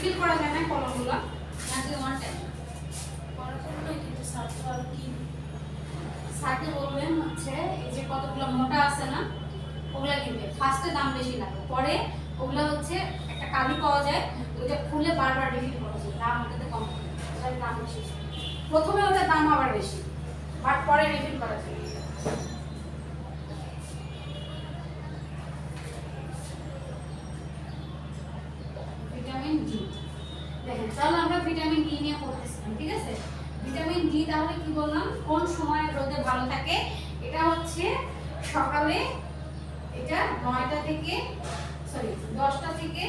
Refill করা যায় না কলমগুলো নাকি ওয়ান টাইম করার জন্যই কিন্তু ছাত্র আর কি স্যারকে বলবেন হচ্ছে এই যে কতগুলো মোটা আছে না ওগুলা কিনবে ফার্স্টে দাম বেশি লাগে পরে ওগুলা হচ্ছে একটা কালি পাওয়া যায় ওইটা খুলে বারবার রিফিল করা যায় দাম ওটাতে কম ওটার দাম বেশি প্রথমে ওটার দাম আবার বেশি বাট পরে রিফিল করা যায় ভিটামিন ডি দেখেন তাহলে আমরা ভিটামিন ডি নিয়ে পড়তেছিলাম ঠিক আছে ভিটামিন ডি তাহলে কি বললাম কোন সময় রোদে ভালো থাকে এটা হচ্ছে সকালে এটা 9টা থেকে 10টা থেকে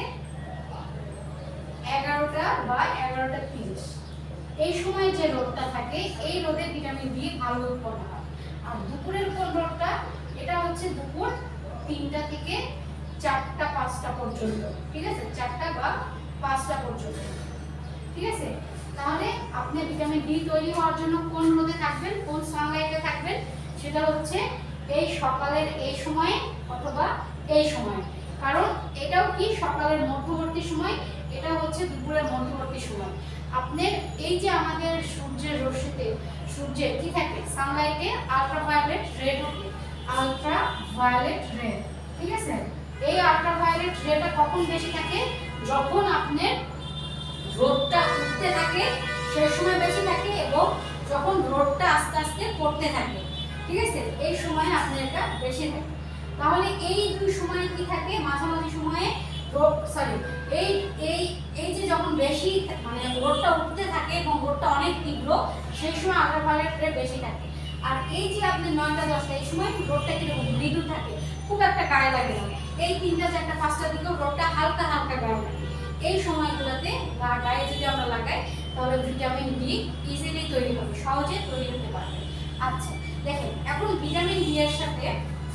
11টা বা 11টা 30 এই সময় যে রোদটা থাকে এই রোদে ভিটামিন ডি ভালো উৎপন্ন হয় আর দুপুরের কোন রোদটা এটা হচ্ছে দুপুর 3টা থেকে 4টা 5টা পর্যন্ত ঠিক আছে 4টা বা 5টা পর্যন্ত ঠিক আছে তাহলে আপনি ভিটামিন ডি তৈরি হওয়ার জন্য কোন রোদে থাকবেন কোন সানলাইটে থাকবেন সেটা হচ্ছে এই সকালের এই সময়ে অথবা এই সময়ে কারণ এটাও কি সকালের মধ্যবর্তী সময় এটা হচ্ছে দুপুরের মধ্যবর্তী সময় আপনার এই যে আমাদের সূর্যের রশ্মিতে সূর্যের কি থাকে সানলাইটে আল্ট্রাভায়োলেট রে থাকে আল্ট্রাভায়োলেট রে ঠিক আছে এই আল্ট্রাভায়োলেট রেটা কখন বেশি থাকে যখন আপনার রোদটা উঠতে থাকে সেই সময় বেশি থাকে এবং যখন রোদটা আস্তে আস্তে পড়তে থাকে ঠিক আছে এই সময় আপনার এটা বেশি থাকে তাহলে এই দুই সময়ে কি থাকে মাঝামাঝি সময়ে এই এই এই যে যখন বেশি মানে রোদটা উঠতে থাকে এবং রোদটা অনেক তীব্র সেই সময় আল্ট্রাভায়োলেট রে বেশি থাকে আর এই যে আপনি 9টা 10টা এই সময় রোদটা কিরকম মৃদু থাকে খুব একটা গায়ে লাগে না এই 3টা 4টা 5টার দিকেও রোদটা হালকা হালকা গায়ে লাগে এই সময়গুলোতে গায়ে যদি আমরা লাগাই তাহলে ভিটামিন ডি ইজিলি তৈরি হবে সহজে তৈরি হতে পারবে আচ্ছা দেখেন এখন ভিটামিন ডি এর সাথে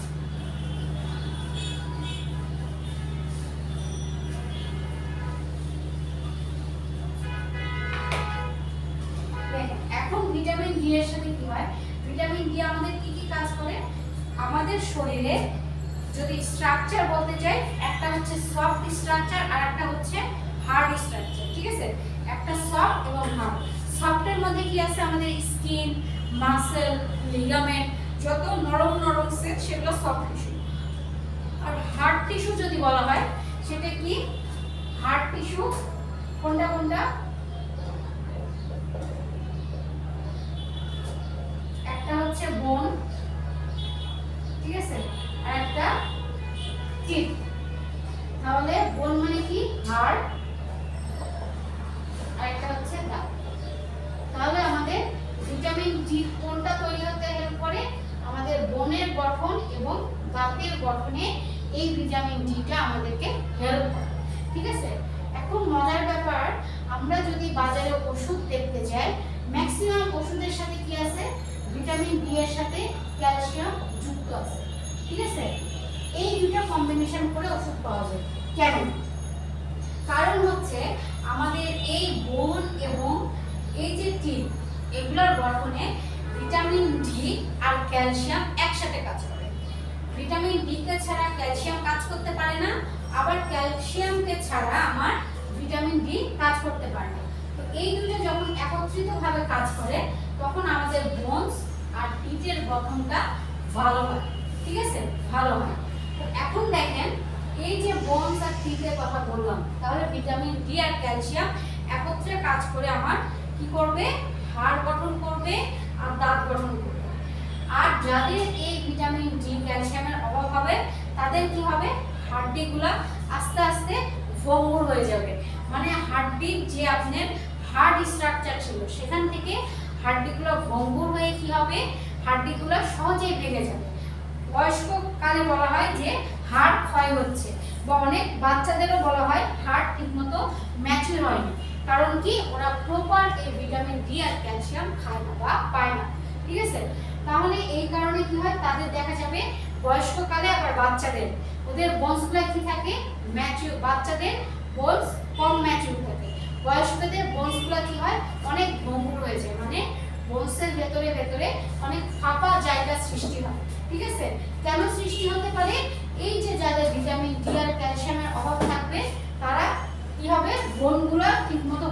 দেখেন এখন ভিটামিন ডি এর সাথে কি হয় ভিটামিন ডি আমাদের কি কি কাজ করে আমাদের শরীরে যদি স্ট্রাকচার বলতে চাই একটা হচ্ছে সফট স্ট্রাকচার আর একটা হচ্ছে হার্ড স্ট্রাকচার ঠিক আছে একটা সফট এবং হার্ড সফটের মধ্যে কি আছে আমাদের স্কিন মাসল লিগামেন্ট যত নরম নরম সেল সেগুলো সফট টিস্যু আর হার্ড টিস্যু যদি বলা হয় সেটা কি হার্ড টিস্যু কোনটা কোনটা একটা হচ্ছে বোন ঠিক আছে আর একটা টিপ তাহলে বোন মানে কি হাড় আর একটা হচ্ছে দাঁত তাহলে আমাদের ভিটামিন ডি কোনটা তৈরি হতে হেল্প করে আমাদের বোনের গঠন এবং দাঁতের গঠনে এই ভিটামিন ডিটা আমাদেরকে হেল্প করে ঠিক আছে এখন মজার ব্যাপার আমরা যদি বাজারে ওষুধ দেখতে যাই ম্যাক্সিমাম ওষুধের সাথে কি আছে ভিটামিন ডি এর সাথে ক্যালসিয়াম যুক্ত আছে ঠিক আছে এই দুটো কম্বিনেশন করে ওষুধ পাওয়া যায় কেন কারণ হচ্ছে আমাদের এই বোন এবং এই যে টিপ এগুলোর গঠনে ভিটামিন ডি আর ক্যালসিয়াম একসাথে কাজ করে ভিটামিন ডি কে ছাড়া ক্যালসিয়াম কাজ করতে পারে না আবার ক্যালসিয়ামকে ছাড়া আমার ভিটামিন ডি কাজ করতে পারে না তো এই দুটো যখন একত্রিতভাবে কাজ করে তখন আমাদের বোনস আর টিটের গঠনটা ভালো হয় ঠিক আছে ভালো হয় তো এখন দেখেন এই যে বোনস আর টিটের কথা বললাম তাহলে ভিটামিন ডি আর ক্যালসিয়াম একত্রে কাজ করে আমার কি করবে হাড় গঠন করবে আর দাঁত গঠন করবে আর যাদের এই ভিটামিন ডি ক্যালসিয়ামের অভাব হবে তাদের কি হবে হাড়গুলো আস্তে আস্তে ভঙ্গুর হয়ে যাবে মানে হাড়টির যে আপনার হার্ড স্ট্রাকচার ছিল সেখান থেকে হাড়গুলো ভঙ্গুর হয়ে কি হবে হাড়গুলো সহজেই ভেঙে যাবে বয়স্ক কালে বলা হয় যে হাড় ক্ষয় হচ্ছে বা অনেক বাচ্চাদেরও বলা হয় হাড় ঠিকমতো ম্যাচিউর হয়নি কারণ কি ওরা প্রপার এই ভিটামিন ডি আর ক্যালসিয়াম খায় না বা পায় না ঠিক আছে তাহলে এই কারণে কি হয় তাদের দেখা যাবে বয়স্ককালে আবার বাচ্চাদের ওদের বোনসগুলো কি থাকে ম্যাচিউর বাচ্চাদের বোনস কম ম্যাচিউর থাকে বয়স্কদের বোনসগুলো কি হয় অনেক ভঙ্গুর হয়ে যায় মানে বোনসের ভেতরে ভেতরে অনেক ফাঁপা জায়গা সৃষ্টি হয় ঠিক আছে কেন সৃষ্টি হতে পারে এই যে যাদের ভিটামিন ডি আর ক্যালসিয়ামের অভাব থাকবে তারা কি হবে বোনগুলো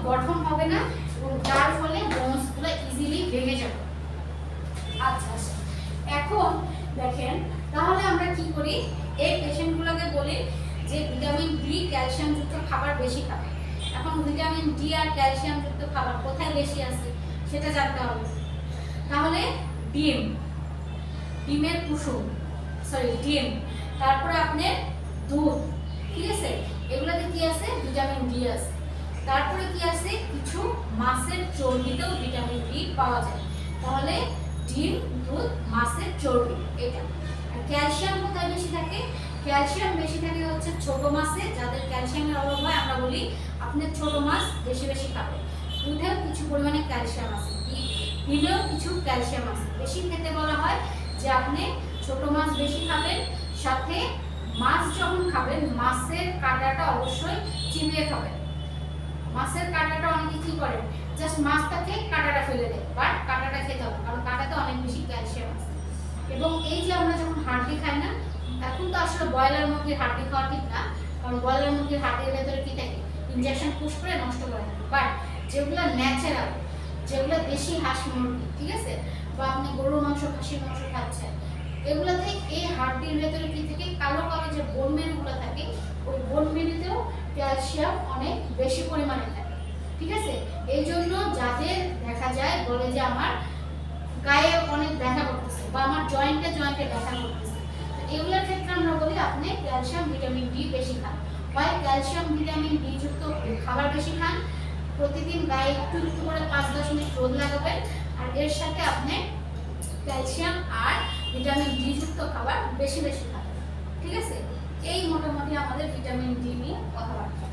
গঠন হবে না এবং যার ফলে বোনসগুলো ইজিলি ভেঙে যাবে। আচ্ছা আচ্ছা, এখন দেখেন তাহলে আমরা কি করি, এই পেশেন্টগুলোকে বলি যে ভিটামিন ডি ক্যালসিয়াম যুক্ত খাবার বেশি খাবে। এখন ভিটামিন ডি আর ক্যালসিয়াম যুক্ত খাবার কোথায় বেশি আছে সেটা জানতে হবে। তাহলে ডিম, ডিমের কুসুম, ডিম, তারপরে আপনার দুধ, ঠিক আছে, এগুলোতে কি আছে, ভিটামিন ডি আছে। তারপরে কি আছে, কিছু মাছের চর্বিতেও ভিটামিন ডি পাওয়া যায়। তাহলে ডিম, দুধ, মাছের চর্বি এটা। আর ক্যালসিয়াম কোথায় বেশি থাকে, ক্যালসিয়াম বেশি থাকে হচ্ছে ছোট মাছে, যাদের ক্যালসিয়ামের অভাব হয় আমরা বলি আপনার ছোট মাছ বেশি বেশি খাবে। দুধেও কিছু পরিমাণে ক্যালসিয়াম আছে, ডিমেও কিছু ক্যালসিয়াম আছে। বেশি খেতে বলা হয় যে আপনি ছোট মাছ বেশি খাবেন, সাথে মাছ যখন খাবেন মাছের কাঁটাটা অবশ্যই চিবিয়ে খাবেন। মাছের কাঁটাটা অনেকে কি করে, জাস্ট মাছটাকে কাঁটাটা ফেলে দেয়, বাট কাঁটাটা খেতে হবে কারণ কাঁটাতে অনেক বেশি ক্যালসিয়াম আছে। এবং এই যে আমরা যখন হাড্ডি খাই না, এখন তো আসলে ব্রয়লার মুরগির হাড্ডি খাওয়া ঠিক না, কারণ ব্রয়লার মুরগির হাড্ডির ভেতরে কি থাকে, ইনজেকশন পুশ করে নষ্ট করে থাকে। বাট যেগুলো ন্যাচারাল, যেগুলো দেশি হাঁস মুরগি, ঠিক আছে, বা আপনি গরুর মাংস, খাসির মাংস খাচ্ছেন, এগুলোতে এই হাড্ডির ভেতরে কি থেকে কালো কালো যে বোন মেরুগুলো থাকে, ওই বোন মেরুতেও ক্যালসিয়াম অনেক বেশি পরিমাণে থাকে, ঠিক আছে। এই জন্য যাদের দেখা যায় বলে যে আমার গায়ে অনেক ব্যথা করতেছে বা আমার জয়েন্টে জয়েন্টে ব্যথা করতেছে, এগুলোর ক্ষেত্রে আমরা বলি আপনি ক্যালসিয়াম ভিটামিন ডি বেশি খান। হয় ক্যালসিয়াম ভিটামিন ডি যুক্ত খাবার বেশি খান, প্রতিদিন গায়ে একটু একটু করে 5-10 মিনিট রোদ লাগাবেন, আর এর সাথে আপনি ক্যালসিয়াম আর ভিটামিন ডি যুক্ত খাবার বেশি বেশি খাবেন, ঠিক আছে। এই মোটামুটি আমাদের ভিটামিন ডি নিয়ে কথাবার্তা।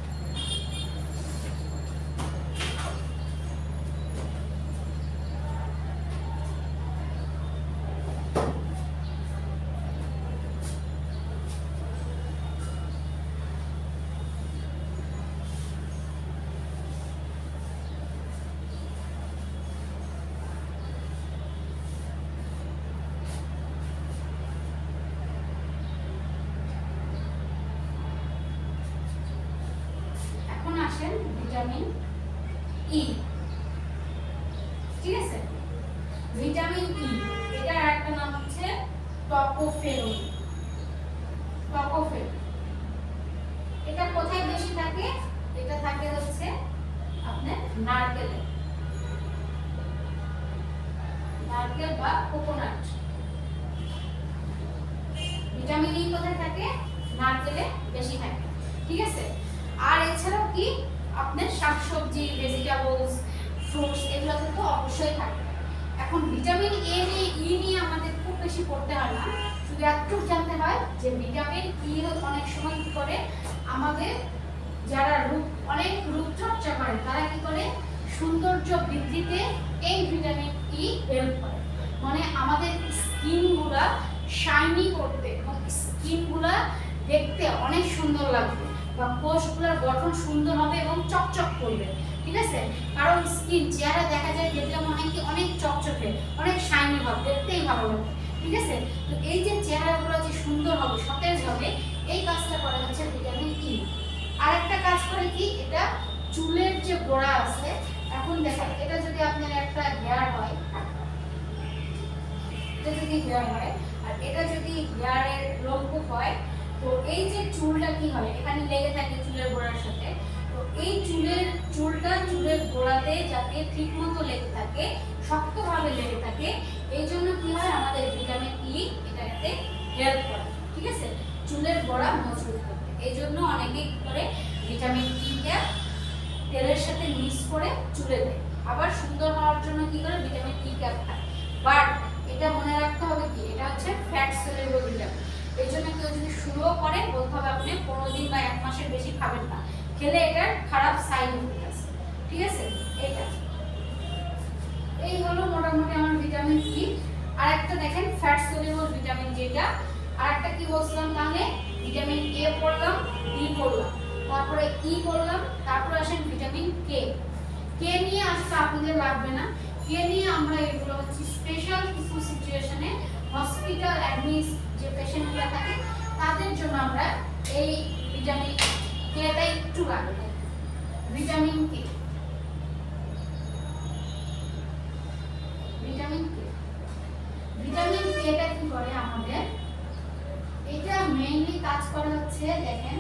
আসেন ভিটামিন ই, ঠিক আছে। ভিটামিন ই এটার আরেকটা নাম হচ্ছে টকোফেরল। টকোফেরল এটা কোথায় বেশি থাকে, এটা থাকে হচ্ছে আপনার নারকেলে, নারকেল বা কোকোনাট। ভিটামিন ই কোথায় থাকে, নারকেলে বেশি থাকে, ঠিক আছে। আর এছাড়াও কি আপনার শাকসবজি, ভেজিটেবলস, ফ্রুটস এগুলোতে তো অবশ্যই থাকে। এখন ভিটামিন এ নিয়ে ই নিয়ে আমাদের খুব বেশি পড়তে হয় না, শুধু একটু জানতে হয় যে ভিটামিন ই অনেক সময় কি করে, আমাদের যারা অনেক রূপচর্চা করে তারা কি করে, সৌন্দর্য বৃদ্ধিতে এই ভিটামিন ই হেল্প করে। মানে আমাদের স্কিনগুলা শাইনি করতে এবং স্কিনগুলা দেখতে অনেক সুন্দর লাগবে, বা কোষগুলোর গঠন সুন্দর হবে এবং চকচক করবে, ঠিক আছে। কারণ স্কিন চেহারা দেখা যায় দেখলে মনে হয় কি অনেক চকচকে, অনেক শাইনি হবে, দেখতেই ভালো লাগে, ঠিক আছে। তো এই যে চেহারাগুলো যে সুন্দর হবে, সতেজ হবে, এই কাজটা করে হচ্ছে ভিটামিন ই। আরেকটা কাজ করে কি, এটা চুলের যে গোড়া আছে, এখন দেখেন এটা যদি আপনার একটা হেয়ার হয়, এটা যদি হেয়ার হয় আর এটা যদি হেয়ারের লম্ব হয়, তো এই যে চুলটা কি হয়, এখানে লেগে থাকে চুলের গোড়ার সাথে, তো এই চুলটা চুলের গোড়াতে যাতে ঠিকমতো লেগে থাকে, শক্তভাবে লেগে থাকে, এই জন্য কি হয়, আমাদের ভিটামিন ই এটাতে হেল্প করে, ঠিক আছে, চুলের গোড়া মজবুত করতে। এই জন্য অনেকে কি করে, ভিটামিন ই কে তেলের সাথে মিক্স করে চুলে দেয়। আবার সুন্দর হওয়ার জন্য কি করে, ভিটামিন ই ক্যাপ খায়। বাট এটা মনে রাখতে হবে কি, এটা হচ্ছে ফ্যাট সলিউবল ভিটামিন। এই জন্য কেউ যদি শুরুও করে, বলতে হবে আপনি 15 দিন বা 1 মাসের বেশি খাবেন না, খেলে এটার খারাপ সাইড ইফেক্ট আছে, ঠিক আছে। এটা এই হলো মোটামুটি আমার ভিটামিন ই। আর একটা দেখেন ফ্যাট সলিউবল ভিটামিন, যেটা আরেকটা কি বলছিলাম, তাহলে ভিটামিন এ পড়লাম, ডি পড়লাম, তারপরে ই পড়লাম, তারপরে আসেন ভিটামিন কে। কে নিয়ে আজকে আপনাদের লাগবে না, কে নিয়ে আমরা এগুলো হচ্ছে স্পেশাল কিছু সিচুয়েশনে হসপিটাল অ্যাডমিট যে পেশেন্টগুলো থাকে তাদের জন্য আমরা এই ভিটামিন কেটা একটু লাগবে। ভিটামিন কে করে হচ্ছে দেখেন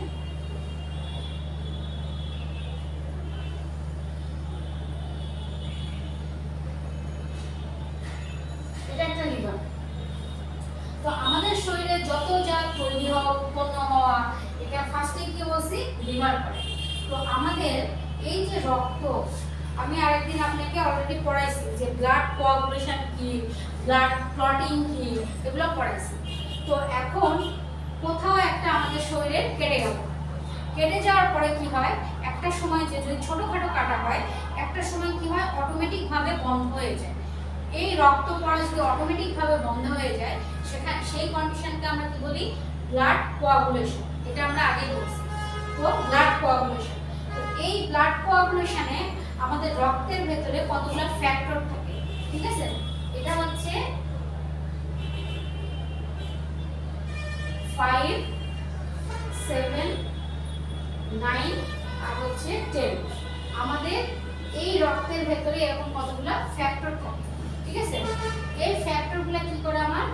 এটা একটা লিভার। তো আমাদের শরীরে যত যা তৈরি হওয়া উৎপন্ন হওয়া এটা ফার্স্টে কি বলছি লিভার করে। তো আমাদের এই যে রক্ত, আমি আরেকদিন আপনাকে অলরেডি পড়াইছি যে ব্লাড কোয়াগুলেশন কি, ব্লাড ক্লটিং কি, এগুলো পড়াইছি। তো এখন কোথাও একটা আমাদের শরীরে কেটে গেল, কেটে যাওয়ার পরে কি হয়, একটা সময় যে যদি ছোটোখাটো কাটা হয় একটা সময় কি হয় অটোমেটিকভাবে বন্ধ হয়ে যায়। এই রক্ত পড়া যদি অটোমেটিকভাবে বন্ধ হয়ে যায় সেখানে সেই কন্ডিশনকে আমরা কি বলি ব্লাড কোয়াগুলেশন। এটা আমরা আগে বলছি। তো ব্লাড কোয়াগুলেশন, তো এই ব্লাড কোয়াগুলেশনে আমাদের রক্তের ভেতরে কতগুলো ফ্যাক্টর থাকে, ঠিক আছে? এটা হচ্ছে 5, 7, 9 আর হচ্ছে 10। আমাদের এই রক্তের ভেতরে এরকম কতগুলো ফ্যাক্টর থাকে, ঠিক আছে? এই ফ্যাক্টরগুলো কি করে আমার,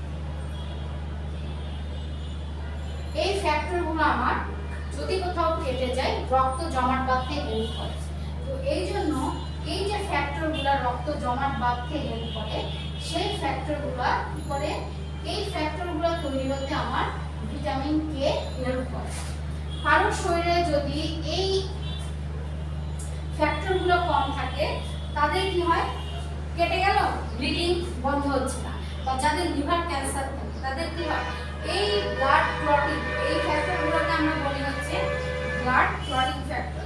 এই ফ্যাক্টরগুলো আমার যদি কোথাও কেটে যায় রক্ত জমাট বাঁধতে হেল্প করে। তো এই জন্য এই যে ফ্যাক্টরগুলো রক্ত জমাট বাঁধতে হেল্প করে সেই ফ্যাক্টরগুলো কি করে, এই ফ্যাক্টরগুলো তৈরি হতে আমার ভিটামিন কে হেল্প করে। কারোর শরীরে যদি এই ফ্যাক্টরগুলো কম থাকে তাদের কি হয়, কেটে গেল ব্লিডিং বন্ধ হচ্ছে না, বা যাদের লিভার ক্যান্সার থাকে তাদের কি হয়, এই ব্লাড ক্লটিং, এই ফ্যাক্টরগুলোকে আমরা বলি হচ্ছে blood clotting factor.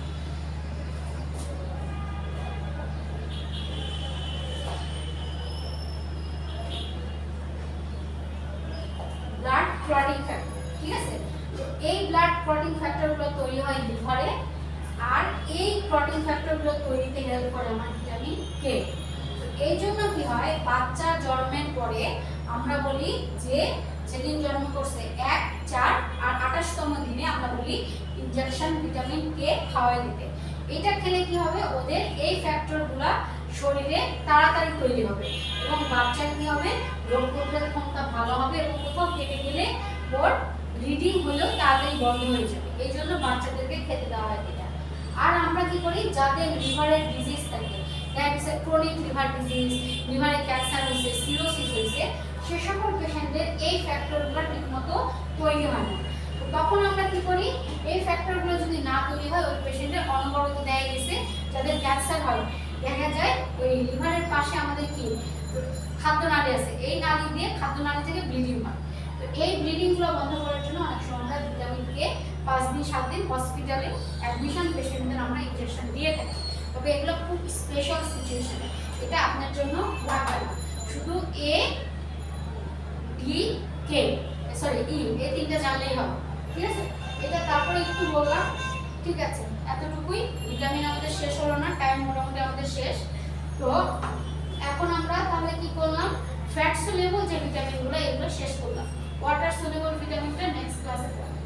Blood clotting factor, ঠিক আছে? তো এই ব্লাড ক্লটিং ফ্যাক্টরগুলো তৈরি হয় লিভারে, আর এই ক্লটিং ফ্যাক্টরগুলো তৈরিতে হেল্প করে আমার ভিটামিন কে। এই জন্য কি হয়, বাচ্চা জন্মের পরে আমরা বলি যে যেদিন জন্ম করছে 1, 4 আর 28তম দিনে আমরা বলি ইনজেকশন ভিটামিন কে খাওয়াই দিতে। এটা খেলে কি হবে, ওদের এই ফ্যাক্টরগুলো শরীরে তাড়াতাড়ি তৈরি হবে এবং বাচ্চার কি হবে, রোগ প্রতিরোধ ক্ষমতা ভালো হবে এবং কোথাও কেটে গেলে ওর ব্লিডিং হলেও তাড়াতাড়ি বন্ধ হয়ে যাবে। এই জন্য বাচ্চাদেরকে খেতে দেওয়া হয় এটা। আর আমরা কি করি, যাদের লিভারের ডিজিজ থাকে, ক্রনিক লিভার ডিজিজ, লিভারে ক্যান্সার হয়েছে, সিরোসিস হয়েছে, সে সকল পেশেন্টদের এই ফ্যাক্টরগুলো ঠিকমতো তৈরি হয় না। তো তখন আমরা কি করি, এই ফ্যাক্টরগুলো যদি না তৈরি হয় ওই পেশেন্টের অনবরত দেয়া গেছে যাদের ক্যান্সার হয়, দেখা যায় ওই লিভারের পাশে আমাদের কি খাদ্যনালী আছে, এই নালী দিয়ে খাদ্যনালী থেকে ব্লিডিং হয়। তো এই ব্লিডিংগুলো বন্ধ করার জন্য অনেক সময় আমরা ভিটামিন কে 5 দিন 7 দিন হসপিটালে অ্যাডমিশন পেশেন্টদের আমরা ইনজেকশন দিয়ে থাকি। তবে এগুলো খুব স্পেশাল সিচুয়েশনে, এটা আপনার জন্য লাগবে না। শুধু এ ডি কে সরি ই এই তিনটা জানলেই হবে, ঠিক আছে? এটা তারপরে একটু বললাম, ঠিক আছে? এতটুকুই। ভিটামিন আমাদের শেষ হলো না, টাইম মোটামুটি আমাদের শেষ। তো এখন আমরা তাহলে কি করলাম, ফ্যাট সলিউবল যে ভিটামিনগুলো এগুলো শেষ করলাম। ওয়াটার সলিউবল ভিটামিনটা নেক্সট ক্লাসে পড়ব।